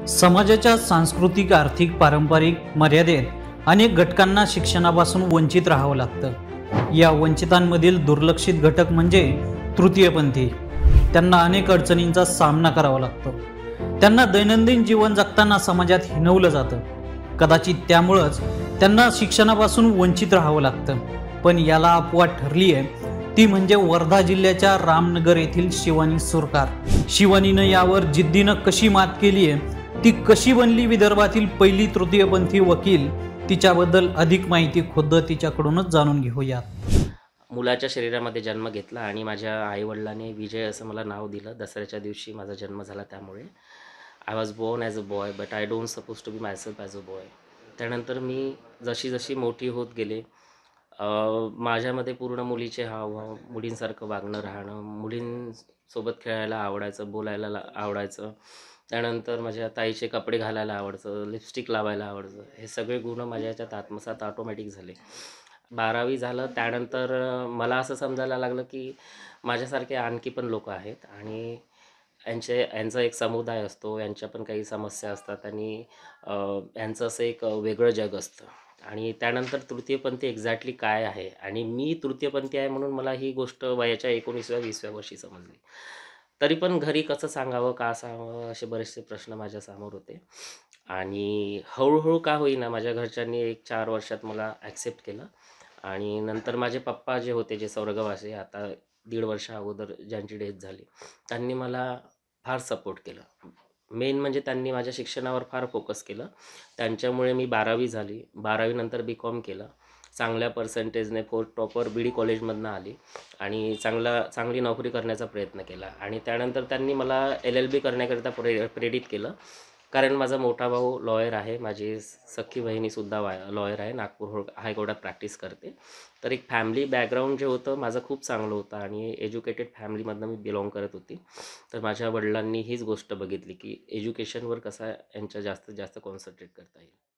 समाजाच्या सांस्कृतिक, आर्थिक, पारंपरिक मर्यादेत अनेक घटकांना शिक्षणापासून वंचित राहावं लागतं। या वंचितांमधील दुर्लक्षित घटक म्हणजे तृतीयपंथी। त्यांना अनेक अडचणींचा सामना करावा लागतो। त्यांना दैनंदिन जीवन जगताना समाजात हिणवलं जातं। कदाचित त्यामुळेच त्यांना शिक्षणापासून वंचित राहावं लागतं। पण याला अपवाद ठरली आहे ती म्हणजे वर्धा जिल्ह्याच्या रामनगर येथील शिवानी सुरकार। शिवानीनं यावर जिद्दीनं कशी मात केली आहे, ती कशी बनली विदर्भातील पहिली तृतीयपंथी वकील, तिच्याबद्दल अधिक माहिती खुद्द तिच्याकडूनच जाणून घेऊयात। मुलाच्या शरीरामध्ये जन्म घेतला आणि माझ्या आईवडिलांनी विजय असं मला नाव दिलं। दसऱ्याच्या दिवशी माझा जन्म झाला, त्यामुळे I was born as a boy but I don't suppose to be myself as a boy. त्यानंतर मी जशी जशी मोठी होत गेले, माझ्यामध्ये पूर्ण मुलीचे हावभाव, मुलींसारखं वागणं, राहणं, मुलींसोबत खेळायला आवडायचं, बोलायला आवडायचं। त्यानंतर माझ्या ताईचे कपडे घालायला आवडायचं, लिपस्टिक लावायला आवडायचं। हे सगळे गुण माझ्या याच्यात आत्मसात ऑटोमॅटिक झाले। 12वी झालं त्यानंतर मला असं समजायला लागलं की माझ्यासारखे आणखी पण लोक आहेत आणि यांचा एक समुदाय असतो, यांच्या पण काही समस्या असतात आणि यांचं असं एक वेगळं जग असतं। आणि त्यानंतर तृतीयपंथी एक्झॅक्टली काय आहे आणि मी तृतीयपंथी आहे म्हणून मला ही गोष्ट वयाच्या 19व्या-20व्या वर्षी समजली। तरी पण घरी कसं सांगावं, का सांगावं, असे बरेचसे प्रश्न माझ्यासमोर होते। आणि हळूहळू का होईना माझ्या घरच्यांनी एक 4 वर्षात मला ॲक्सेप्ट केलं। आणि नंतर माझे पप्पा जे होते, जे स्वर्गवासी, आता 1.5 वर्षा अगोदर ज्यांची डेथ झाली, त्यांनी मला फार सपोर्ट केलं। मेन म्हणजे त्यांनी माझ्या शिक्षणावर फार फोकस केलं। त्यांच्यामुळे मी 12वी झाली, 12वी नंतर बी.कॉम केलं। चांगल्या पर्सेंटेजने प्रॉपर बी.डी कॉलेजमधनं आली आणि चांगली नोकरी करण्याचा प्रयत्न केला। आणि त्यानंतर त्यांनी मला LLB करण्याकरिता प्रेरित केलं, कारण माझा मोठा भाऊ लॉयर आहे, माझी सख्खी बहिणीसुद्धा लॉयर आहे, नागपूर हायकोर्टात प्रॅक्टिस करते। तर एक फॅमिली बॅकग्राऊंड जे होतं माझं खूप चांगलं होतं आणि एज्युकेटेड फॅमिलीमधनं मी बिलॉंग करत होती। तर माझ्या वडिलांनी हीच गोष्ट बघितली की एज्युकेशनवर कसा यांच्या जास्तीत जास्त कॉन्सन्ट्रेट करता येईल।